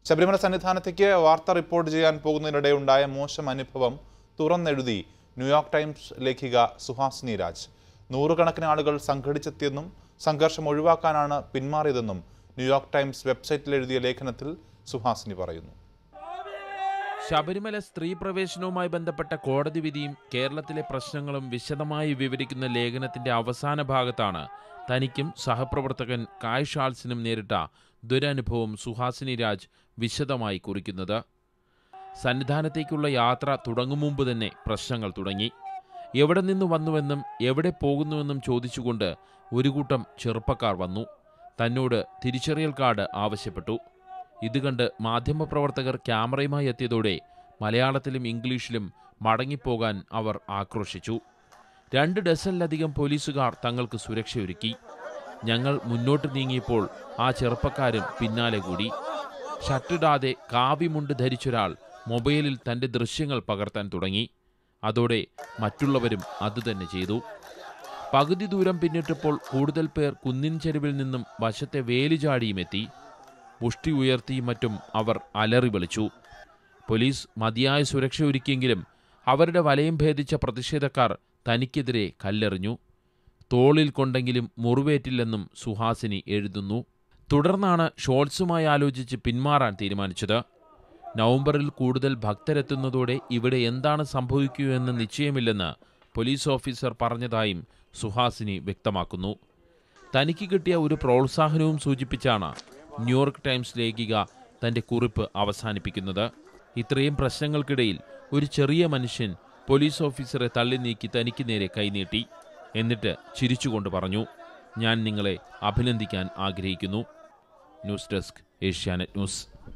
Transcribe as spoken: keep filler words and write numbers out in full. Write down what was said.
ശബരിമല സന്നിധാനത്തേക്ക് വാർത്ത റിപ്പോർട്ട് ചെയ്യാൻ പോകുന്നതിനിടെ ഉണ്ടായ മോശം അനുഭവം തുറന്നെഴുതി ന്യൂയോർക്ക് ടൈംസ് ലേഖിക സുഹാസിനി രാജ്. നൂറുകണക്കിന് ആളുകൾ സംഘടിച്ചെത്തിയെന്നും സംഘർഷം ഒഴിവാക്കാനാണ് പിന്മാറിയതെന്നും ന്യൂയോർക്ക് ടൈംസ് വെബ്സൈറ്റിൽ എഴുതിയ ലേഖനത്തിൽ സുഹാസിനി പറയുന്നു. ശബരിമല സ്ത്രീ പ്രവേശനവുമായി ബന്ധപ്പെട്ട കോടതി വിധിയും കേരളത്തിലെ പ്രശ്നങ്ങളും വിശദമായി വിവരിക്കുന്ന ലേഖനത്തിന്റെ അവസാന ഭാഗത്താണ് തനിക്കും സഹപ്രവർത്തകൻ കായ് ഷാൾസിനും നേരിട്ട ദുരനുഭവം സുഹാസിനി രാജ് വിശദമായി കുറിക്കുന്നത്. സന്നിധാനത്തേക്കുള്ള യാത്ര തുടങ്ങും മുമ്പ് തന്നെ പ്രശ്നങ്ങൾ തുടങ്ങി. എവിടെ നിന്ന് വന്നുവെന്നും എവിടെ പോകുന്നുവെന്നും ചോദിച്ചുകൊണ്ട് ഒരു കൂട്ടം ചെറുപ്പക്കാർ വന്നു. തന്നോട് തിരിച്ചറിയൽ കാർഡ് ആവശ്യപ്പെട്ടു. ഇത് കണ്ട് മാധ്യമപ്രവർത്തകർ ക്യാമറയുമായി എത്തിയതോടെ മലയാളത്തിലും ഇംഗ്ലീഷിലും മടങ്ങിപ്പോകാൻ അവർ ആക്രോശിച്ചു. രണ്ട് ഡസനിലധികം പോലീസുകാർ തങ്ങൾക്ക് സുരക്ഷയൊരുക്കി. ഞങ്ങൾ മുന്നോട്ട് നീങ്ങിയപ്പോൾ ആ ചെറുപ്പക്കാരും പിന്നാലെ കൂടി. ഷർട്ടിടാതെ കാവിമുണ്ട് ധരിച്ചൊരാൾ മൊബൈലിൽ തൻ്റെ ദൃശ്യങ്ങൾ പകർത്താൻ തുടങ്ങി. അതോടെ മറ്റുള്ളവരും അതുതന്നെ ചെയ്തു. പകുതി ദൂരം പിന്നിട്ടപ്പോൾ കൂടുതൽ പേർ കുന്നിൻ ചെരുവിൽ നിന്നും വശത്തെ വേലിചാടിയും എത്തി. മുഷ്ടി ഉയർത്തിയും മറ്റും അവർ അലറി വിളിച്ചു. പോലീസ് മതിയായ സുരക്ഷ ഒരുക്കിയെങ്കിലും അവരുടെ വലയം ഭേദിച്ച പ്രതിഷേധക്കാർ തനിക്കെതിരെ കല്ലെറിഞ്ഞു. തോളിൽ കൊണ്ടെങ്കിലും മുറിവേറ്റില്ലെന്നും സുഹാസിനി എഴുതുന്നു. തുടർന്നാണ് ഷോൾസുമായി ആലോചിച്ച് പിന്മാറാൻ തീരുമാനിച്ചത്. നവംബറിൽ കൂടുതൽ ഭക്തരെത്തുന്നതോടെ ഇവിടെ എന്താണ് സംഭവിക്കുകയെന്ന് നിശ്ചയമില്ലെന്ന് പോലീസ് ഓഫീസർ പറഞ്ഞതായും സുഹാസിനി വ്യക്തമാക്കുന്നു. തനിക്ക് കിട്ടിയ ഒരു പ്രോത്സാഹനവും സൂചിപ്പിച്ചാണ് ന്യൂയോർക്ക് ടൈംസ് ലേഖിക തൻ്റെ കുറിപ്പ് അവസാനിപ്പിക്കുന്നത്. ഇത്രയും പ്രശ്നങ്ങൾക്കിടയിൽ ഒരു ചെറിയ മനുഷ്യൻ പോലീസ് ഓഫീസറെ തള്ളി നീക്കി തനിക്ക് നേരെ കൈനീട്ടി. എന്നിട്ട് ചിരിച്ചുകൊണ്ട് പറഞ്ഞു, ഞാൻ നിങ്ങളെ അഭിനന്ദിക്കാൻ ആഗ്രഹിക്കുന്നു. News desk, Asianet news.